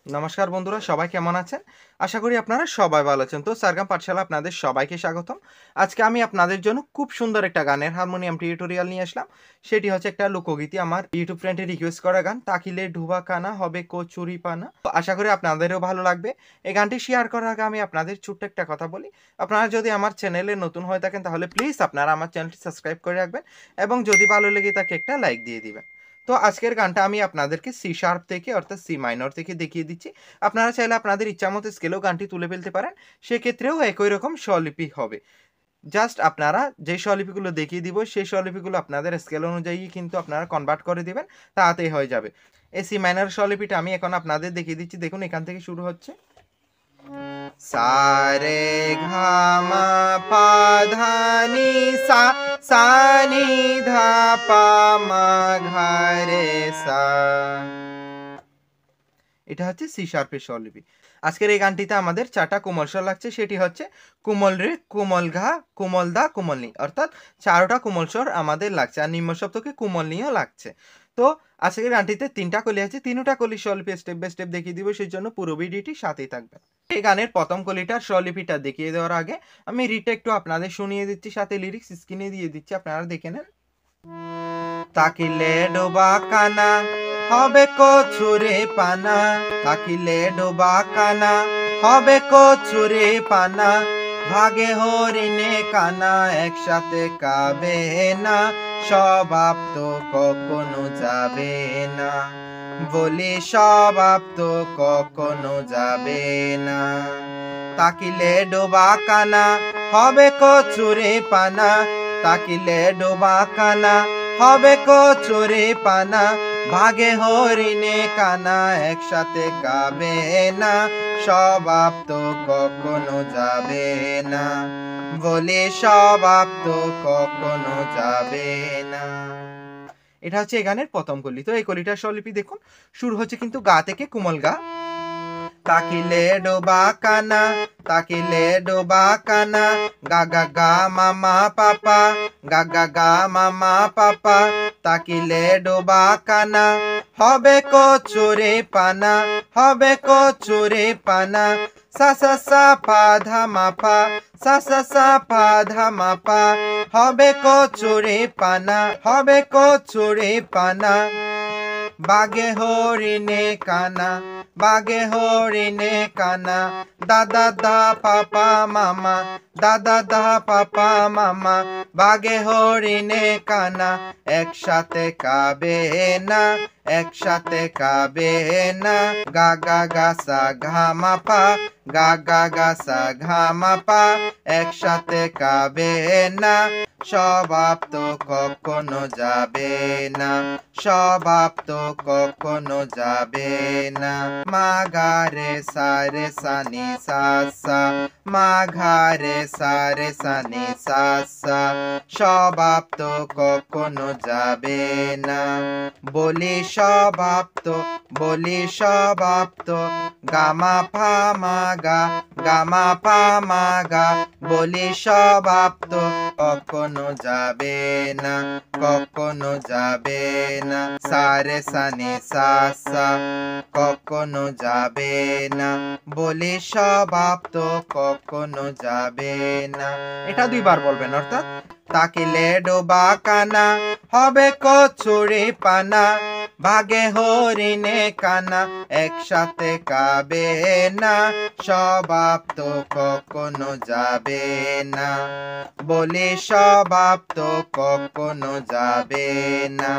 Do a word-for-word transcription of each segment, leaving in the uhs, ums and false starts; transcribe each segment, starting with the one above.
नमस्कार बंधुरा सबाई केमन आছেন आशा करी আপনারা সবাই ভালো আছেন। তো সারগাম পাঠশালা আপনাদের সবাইকে স্বাগতম। আজকে আমি আপনাদের জন্য খুব সুন্দর একটা গানের হারমোনিয়াম টিউটোরিয়াল নিয়ে আসলাম। সেটি হচ্ছে একটা লোকগীতি, আমার ইউটিউব ফ্রেন্ডে রিকোয়েস্ট করা গান, তাকিলে ডুবা কানা হবে কচুরি পানা। তো আশা করি আপনাদেরও ভালো লাগবে। এই গানটি শেয়ার করার আগে আমি আপনাদের ছোট্ট একটা কথা বলি। আপনারা যদি আমার চ্যানেলে নতুন হয়ে থাকেন তাহলে প্লিজ আপনারা আমার চ্যানেলটি সাবস্ক্রাইব করে রাখবেন এবং যদি ভালো লেগে থাকে একটা লাইক দিয়ে দিবেন। তো আজকের গানটা আমি আপনাদেরকে সি শার্প থেকে অর্থাৎ সি মাইনর থেকে দেখিয়ে দিচ্ছি। আপনারা চাইলে আপনাদের ইচ্ছামতো স্কেলেও গানটি তুলে ফেলতে পারেন, সেক্ষেত্রেও একই রকম স্বরলিপি হবে। জাস্ট আপনারা যে স্বরলিপিগুলো দেখিয়ে দিব সেই স্বরলিপিগুলো আপনাদের স্কেল অনুযায়ী কিন্তু আপনারা কনভার্ট করে দিবেন, তাতেই হয়ে যাবে। এই সি মাইনর স্বরলিপিটা আমি এখন আপনাদের দেখিয়ে দিচ্ছি। দেখুন এখান থেকে শুরু হচ্ছে সা রে ঘা মা পা ধা নি সা, সা নি ধা পা মা ঘা রে সা। এটা হচ্ছে সি শার্পের স্বরলিপি। আজকের এই গানটিতে আমাদের চারটা কোমল স্বর লাগছে, সেটি হচ্ছে কোমল রে, কোমল ঘা, কোমল দা, কোমল নি, অর্থাৎ চারোটা কোমল স্বর আমাদের লাগছে, আর নিম্ন সপ্তকে কোমল নিও লাগছে। তো আজকের গানটিতে তিনটা কলি আছে, তিনটা কলির স্বরলিপি স্টেপ বাই স্টেপ দেখিয়ে দিব, সেই জন্য পুরো ভিডিওটি সাথেই থাকবে। এই গানের প্রথম কলিটার স্বরলিপিটা দেখিয়ে দেওয়ার আগে আমি রিটা একটু আপনাদের শুনিয়ে দিচ্ছি, সাথে লিরিক্স স্ক্রিনে দিয়ে দিচ্ছি, আপনারা দেখে নেন। তাকিলে ডোবা কানা হবে কচুরে পানা, তাকিলে ডোবা কানা হবে কচুরে পানা, ভাগে হরিণে কানা একসাথে কাবে না, স্বভাব তো কখনো যাবে না, বলি স্বভাব তো কখনো যাবে না। তাকিলে ডোবা কানা হবে কচুরে পানা, তাকিলে ডোবা কানা হবে কচুরি পানা, ভাগে হরিণে কানা একসাথে গাবে না, স্বভাব তো কখনো যাবে না, বলে স্বভাব তো কখনো যাবে না। এটা হচ্ছে এই গানের প্রথম কলি। তো এই কলিটার স্বরলিপি দেখুন, শুরু হচ্ছে কিন্তু গা থেকে, কোমল গা। তাকিলে ডোবা কানা, তাকিলে ডোবা কানা, গা গা গা মামা পাপা, গা গা গা মামা পাপা, তাকিলে ডোবা কানা হবে কচুরে পানা, হবে কচুরে পানা, সা সা সা পা ধা মা পা, সা সা সা পা ধা মা পা, হবে কচুরে পানা, হবে কচুরে পানা, বাগে হরিণে কানা, বাগে হরিণে কানা, দাদা দা পাপা মামা, দাদা দা পাপা মামা, বাগে হরিণে কানা একসাথে কাবে না, একসাথে কাবে না, গা গা গা সা ঘা মা পা, গা গা গা সা ঘা মা পা, একসাথে কাবে না, স্বভাব তো কখনো যাবে না, স্বভাব তো কখনো যাবে না। মা গা রে সা রে সা নি সা সা, মা ঘা রে সা রে সা নি সা সা, স্বভাব তো কখনো যাবে না, বলি স্বভাব তো, বলি স্বভাব তো, গামা পা মা গা, গামা পা মা গা, বলি স্বভাব তো কখনো যাবে না, কখনো যাবে না, সা রে সা নি সা সা, কখনো যাবে না, বলি স্বভাব তো কখনো যাবে না। এটা দুইবার বলবেন, অর্থাৎ তাকিলে ডোবা কানা হবে কচুরি পানা, ভাগে হরিণে কানা একসাথে কাবে না, স্বভাব তো কখনো যাবে না, বলে স্বভাব তো কখনো যাবে না।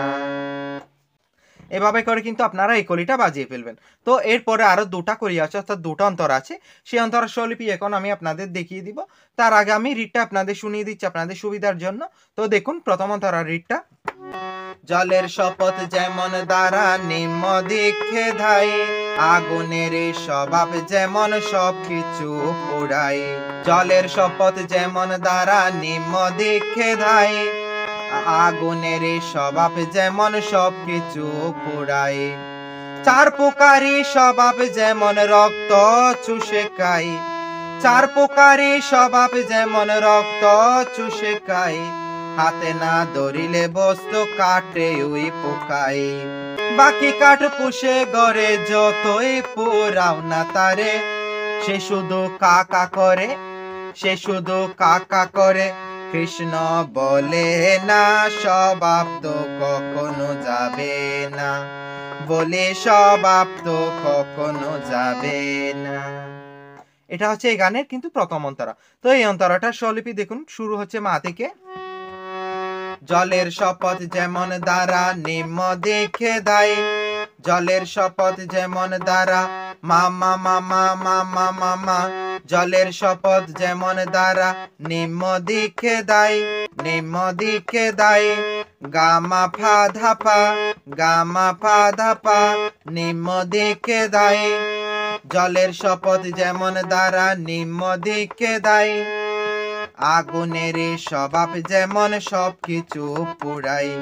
এভাবে করে কিন্তু আপনারা এই কলিটা বাজিয়ে ফেলবেন। তো এরপরে আরো দুটা কলি আছে, অর্থাৎ দুটো অন্তর আছে, সেই অন্তরের স্বরলিপি এখন আমি আপনাদের দেখিয়ে দিব। তার আগে আমি রিডটা আপনাদের শুনিয়ে দিচ্ছি আপনাদের সুবিধার জন্য। তো দেখুন প্রথম অন্তরার রিডটা। জলের শপথ যেমন দ্বারা নিম্ন দিকে ধাই, আগুনের স্বভাব যেমন সবকিছু পোড়ায়, জলের শপথ যেমন দ্বারা নিম্ন দিকে ধাই, আগুনের স্বভাব যেমন সবকিছু পোড়ায়, চার প্রকারই স্বভাব যেমন রক্ত চুষে খায়, চার প্রকারই স্বভাব যেমন রক্ত চুষে খায়, হাতে না ধরিলে বস্তু কাটে ওই পোকায়, বাকি কাঠ পুষে গড়ে যতই পোড়াও না তারে, সে শুধু কাকা করে, সে শুধু কাকা করে। কৃষ্ণ বলে না স্বভাব তো কখনো যাবে না, বলে স্বভাব তো কখনো যাবে না। এটা হচ্ছে এই গানের কিন্তু প্রথম অন্তরা। তো এই অন্তরাটার স্বরলিপি দেখুন, শুরু হচ্ছে মা থেকে। জলের শপথ যেমন দ্বারা নিম্ন দেখে দেয়, জলের শপথ যেমন দ্বারা মামা মামা মামা মামা, জলের শপথ যেমন দ্বারা নিম্ন দিকে দেয়, নিম্ন দিকে দেয়। গামা ফা ধাপা, গামা ফা ধাপা, নিম্ন দিকে দেয়। জলের শপথ যেমন দ্বারা নিম্ন দিকে দেয়। আগুনের স্বভাব যেমন সবকিছু পুড়াই,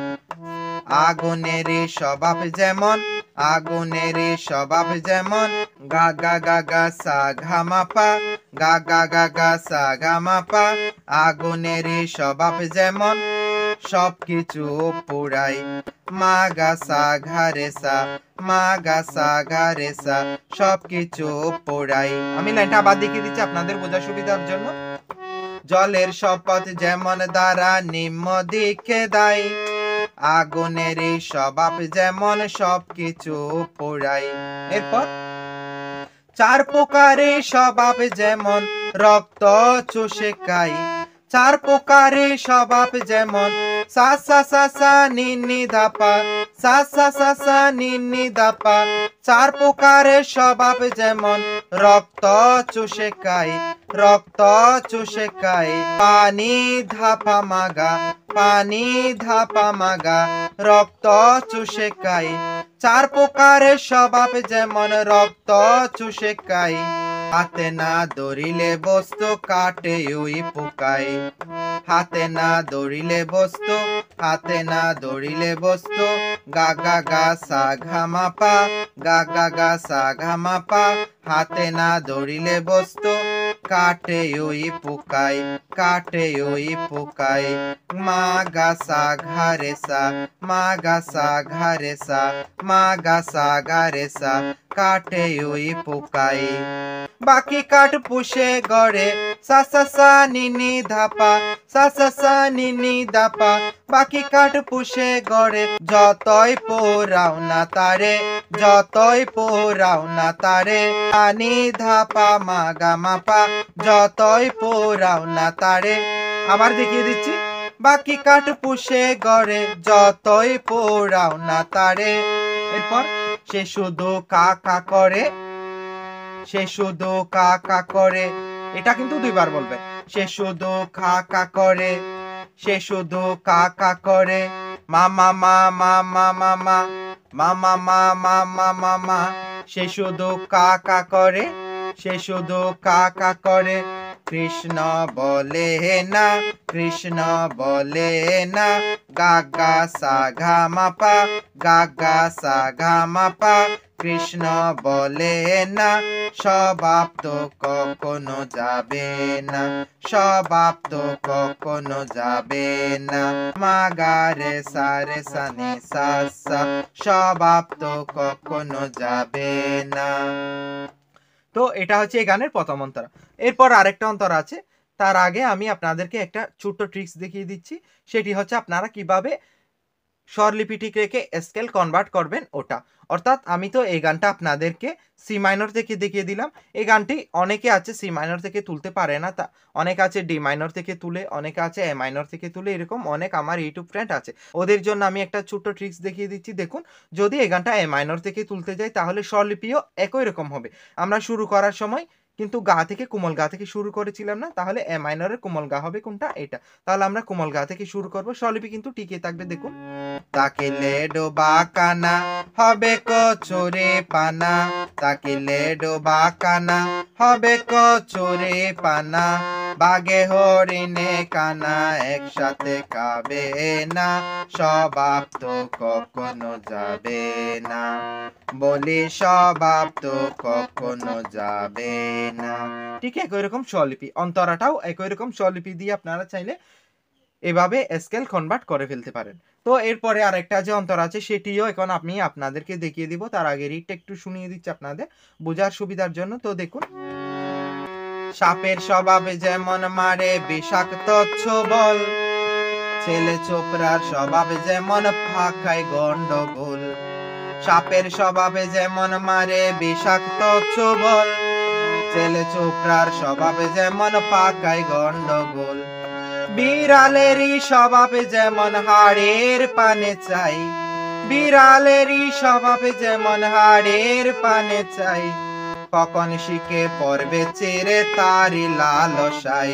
আগুনের স্বভাব যেমন, আগুনের স্বভাব যেমন। গা গা গা গা সা ঘা মা পা, গা গা গা গা সা ঘা মা পা। আগুনের স্বভাব যেমন সবকিছু পুড়াই। মা গা সা ঘা রে সা, মা গা সা ঘা রে সা, সবকিছু পোড়াই। আমি লাইনটা আবার দেখিয়ে দিচ্ছি আপনাদের বোঝার সুবিধার জন্য। জলের শপথ যেমন দ্বারা নিম্ন দিকে দেয়, আগুনের স্বভাব যেমন সবকিছু পোড়াই। এরপর চার প্রকারে স্বভাব যেমন রক্ত চুষে খাই, চার প্রকারে স্বভাব যেমন সা সা সা সা নি নি ধা পা, সা সা সা সা নি নি ধা পা। চার প্রকারে স্বভাব যেমন রক্ত চুষে খাই, রক্ত চুষে খাই। পানি ধাপা মাগা, পানি ধাপা মাগা, রক্ত চুষে খাই। চার প্রকারে স্বভাব যেমন রক্ত চুষে খাই। হাতে না ধরিলে বস্তু কাটে ওই পোকাই, হাতে না ধরিলে বস্তু, হাতে না ধরিলে বস্তু। গা গা গা সা ঘা মা পা, গা গা গা সা ঘা মা পা। হাতে না ধরিলে বস্তু কাটে ওই পোকাই, কাটে ওই পোকাই। মা গা সা ঘা রে সা, মা গা সা ঘা রে সা, মা গা সা ঘা রে সা, কাটে ওই পোকাই। বাকি কাঠ পুষে গড়ে সা সা সা নি নি ধাপা, সা সা সা নি নি ধাপা। বাকি কাঠ পুষে গড়ে যতই পোড়াও না তারে, যতই পোড়াও না তারে। পানি ধাপা মা গা মা পা, যতই পোড়াও না তারে। আবার দেখিয়ে দিচ্ছি। বাকি কাঠ পুষে গড়ে যতই পোড়াও না তারে। এরপর সে শুধু কাকা করে, সে শুধু কাকা করে। এটা কিন্তু দুইবার বলবে। সে শুধু কাকা করে, সে শুধু কাকা করে। মামা মা মামা মামা, মামা মা মামা মামা। সে শুধু কাকা করে, সে শুধু কাকা করে। কৃষ্ণ বলে না, কৃষ্ণ বলে না। গা গা সা ঘা মা পা, গা গা সা ঘা মা পা। কৃষ্ণ বলে না স্বভাব তো কখনো যাবে না, স্বভাব তো কখনো যাবে না। মা গা রে সা রে সা নি সা সা, স্বভাব তো কখনো যাবে না। তো এটা হচ্ছে এই গানের প্রথম অন্তরা। এরপর আরেকটা অন্তরা আছে, তার আগে আমি আপনাদেরকে একটা ছোট্ট ট্রিক্স দেখিয়ে দিচ্ছি। সেটি হচ্ছে আপনারা কিভাবে স্বরলিপি ঠিক রেখে স্কেল কনভার্ট করবেন ওটা। অর্থাৎ আমি তো এই গানটা আপনাদেরকে সি মাইনর থেকে দেখিয়ে দিলাম। এই গানটি অনেকে আছে সি মাইনর থেকে তুলতে পারে না, তা অনেকে আছে ডি মাইনর থেকে তুলে, অনেকে আছে এ মাইনর থেকে তুলে, এরকম অনেক আমার ইউটিউব ফ্রেন্ড আছে। ওদের জন্য আমি একটা ছোট্ট ট্রিক্স দেখিয়ে দিচ্ছি। দেখুন, যদি এই গানটা এ মাইনর থেকে তুলতে যাই তাহলে স্বরলিপিও একই রকম হবে। আমরা শুরু করার সময় কিন্তু গা থেকে কোমল গা থেকে শুরু করেছিলাম না, তাহলে এ মাইনরের কোমল গা হবে কোনটা? এটা। তাহলে আমরা কোমল গা থেকে শুরু করব। স্বরলিপি কিন্তু টিকে থাকবে। দেখুন, তাকিলে ডোবা কানা হবে কচুরি পানা, তাকিলে ডোবা কানা হবে কচুরি পানা। বাঘে হরিণে কানা একসাথে খাবে না, স্বভাব তো কখনো যাবে না, বলি স্বভাব তো কখনো যাবে না। ঠিক একই রকম স্বরলিপি, অন্তরাটাও একই রকম স্বরলিপি দিয়ে আপনারা চাইলে এভাবে স্কেল কনভার্ট করে ফেলতে পারেন। তো এরপরে আরেকটা যে অন্তর আছে সেটিও এখন আমি আপনাদেরকে দেখিয়ে দিব। তার আগে রিডটা একটু শুনিয়ে দিচ্ছি আপনাদের বোঝার সুবিধার জন্য। তো দেখুন, সাপের স্বভাবে যেমন মারে বিষাক্ত ছোবল, ছেলে চোপড়ার স্বভাবে যেমন ফাঁকায় গন্ডগোল। সাপের স্বভাবে যেমন মারে বিষাক্ত ছোবল, ছেলে চোপড়ার স্বভাবে যেমন পাকায় গন্ডগোল। বিড়ালেরই স্বভাবে যেমন হাড়ের পানে চাই, বিড়ালেরই স্বভাবে যেমন হাড়ের পানে চাই, কখন শিখে পড়বে চেরে তারি লালসাই।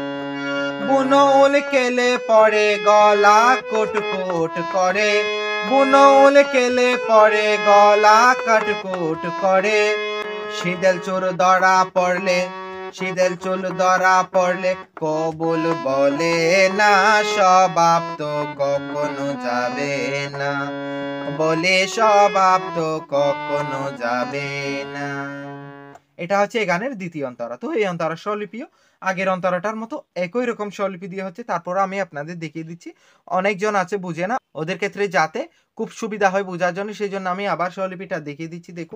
বুনো উল কেলে পড়ে গলা কুটকুট করে, বুনো উল কেলে পড়ে গলা কাটকুট করে। শীতেল চোর ধরা পড়লে, শীতেল চুল ধরা পড়লে কবুল বলে না, স্বভাব তো কখনো যাবে না, বলে স্বভাব তো কখনো যাবে না। এটা হচ্ছে এই গানের দ্বিতীয় অন্তরা। তো এই অন্তরা স্বরলিপিও আগের অন্তরাটার মতো একই রকম স্বরলিপি দিয়ে হচ্ছে। তারপর আমি আপনাদের দেখিয়ে দিচ্ছি। অনেকজন আছে বুঝে না, ওদের ক্ষেত্রে যাতে খুব সুবিধা হয় বোঝার জন্য, সেই জন্য আমি আবার স্বরলিপিটা দেখিয়ে দিচ্ছি। দেখুন,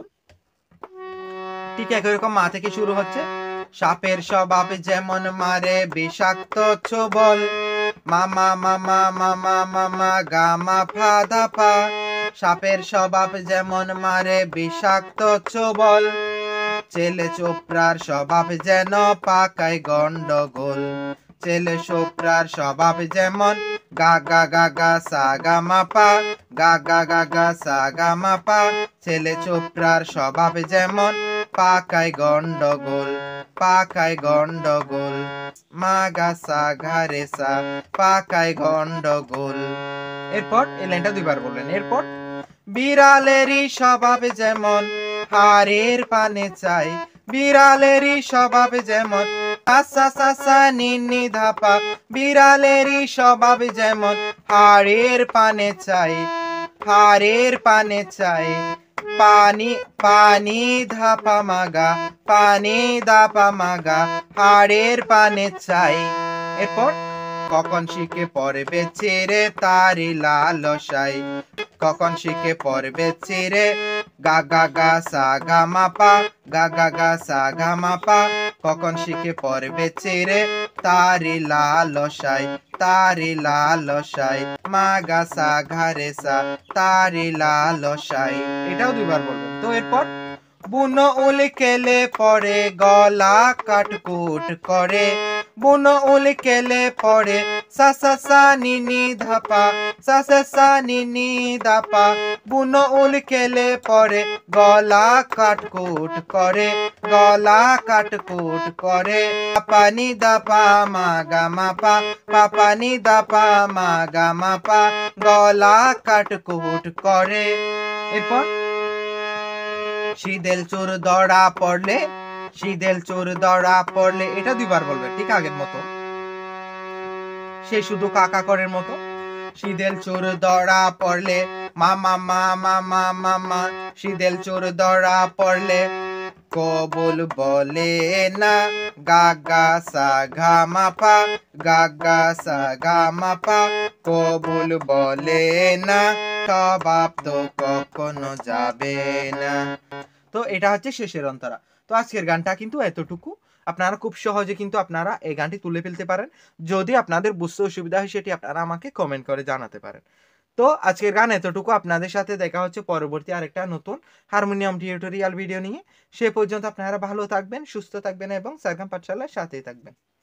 ঠিক একই রকম মা থেকে শুরু হচ্ছে। সাপের স্বভাব যেমন মারে বিষাক্ত ছোবল, মামা মামা মামা মামা গামা ফা দা পা। সাপের স্বভাব যেমন মারে বিষাক্ত ছোবল, ছেলে চোপড়ার স্বভাব যেন পাকায় গন্ডগোল। ছেলে চোপড়ার স্বভাব যেমন গা গা গা গা সা গা মা পা, গা গা গা গা সা গা মা পা। ছেলে চোপড়ার স্বভাব যেমন পাকায় গন্ডগোল, পাকায় গন্ডগোল। মা গা সা ঘা রে সা, পাকায় গন্ডগোল। এরপর এই লাইনটা দুইবার বললেন। এরপর বিড়ালেরই স্বভাব যেমন হাড়ের পানে চাই, বিড়ালেরই স্বভাব যেমন আসা সাসা নিনি ধাপা। বিড়ালেরই স্বভাব যেমন হাড়ের পানে চাই, হাড়ের পানে চাই। পানি পানি ধাপা মাগা, পানি দাপা মাগা, হাড়ের পানে চাই। এরপর কখন শিখে পড়বে চেরে তারি লালসাই, কখন শিখে পড়বে চেরে গা গা গা সা গা মা পা, গা গা গা সা গা মা পা। কখন শিখে পড়বে চেরে তারি লালসাই, তারি লালসাই। মা গা সা ঘা রে সা, তারি লালসাই। এটাও দুইবার বলবেন। তো এরপর বুনো উল কেলে পড়ে গলা কাটকুট করে, বুনো উল কেলে পড়ে সা সা সা নি নি ধাপা, সা সা সা নি নি দাপা। বুনো উল কেলে পড়ে গলা কাটকুট করে, গলা কাটকুট করে। পানি দাপা মা গা মা পা, পাপানি দাপা মা গা মা পা, গলা কাটকুট করে। এরপর শীতেল চোর ধরা পড়লে, শীতেল চোর ধরা পড়লে, এটা দুইবার বলবে ঠিক আগের মতো, সে শুধু কাকা করের মতো। শীতেল চোর ধরা পড়লে মামা মামা মামা মা, শীতেল চোর ধরা পড়লে কবুল বলে না, গা গা সা ঘা মা পা, গা গা সা গা মা পা। কবুল বলে না, স্বভাব তো কখনো যাবে না। তো এটা হচ্ছে শেষের অন্তরা। তো আজকের গানটা কিন্তু এতটুকু। আপনারা খুব সহজে কিন্তু আপনারা এই গানটি তুলে ফেলতে পারেন। যদি আপনাদের বুঝতে অসুবিধা হয় সেটি আপনারা আমাকে কমেন্ট করে জানাতে পারেন। তো আজকের গান এতটুকু। আপনাদের সাথে দেখা হচ্ছে পরবর্তী আরেকটা নতুন হারমোনিয়াম টিউটোরিয়াল ভিডিও নিয়ে। সে পর্যন্ত আপনারা ভালো থাকবেন, সুস্থ থাকবেন এবং সারগাম পাঠশালার সাথেই থাকবেন।